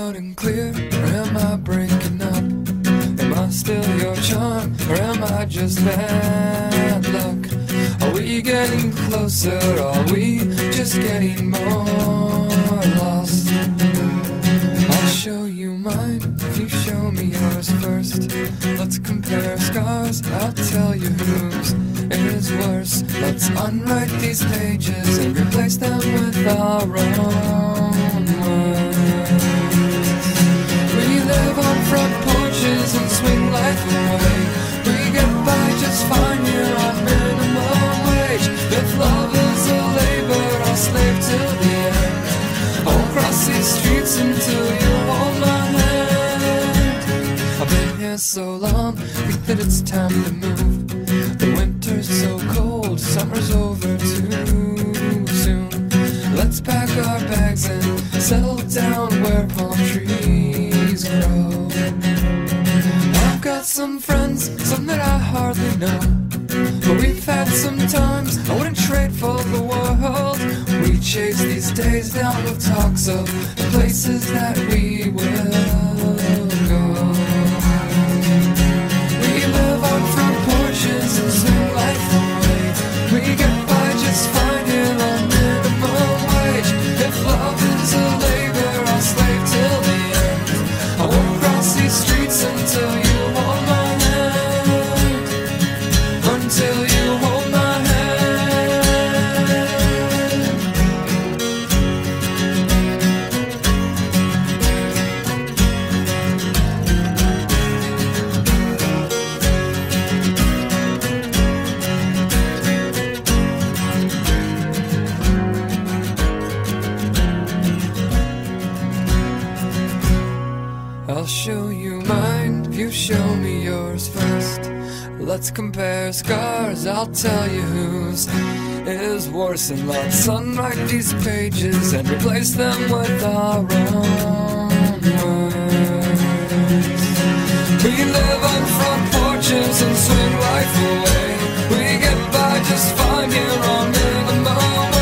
loud and clear, or am I breaking up? Am I still your charm, or am I just bad luck? Are we getting closer, or are we just getting more lost? I'll show you mine if you show me yours first. Let's compare scars, I'll tell you whose is worse. Let's unwrite these pages and replace them with our own words. We live on front porches and swing life away. We get by just fine here on minimum wage. If love is a labor, I'll slave till the end. I'll cross these streets until you hold my hand. I've been here so long, think that it's time to move. The winter's so cold, summer's over too soon. Let's pack our bags and settle down where palm trees grow. I've got some friends, some that I hardly know, but we've had some times I wouldn't trade for the world. We chase these days down with talks of the places that we will go. We live on front porches and swing life away. We get by just fine here on minimum wage. If love is a labor, I'll slave till the end. I won't cross these streets until you hold my hand. Until you hold my hand. I'll show you mine if you show me yours first. Let's compare scars, I'll tell you whose is worse. And let's unwrite these pages and replace them with our own words. We live on front porches and swing life away. We get by just fine here on minimum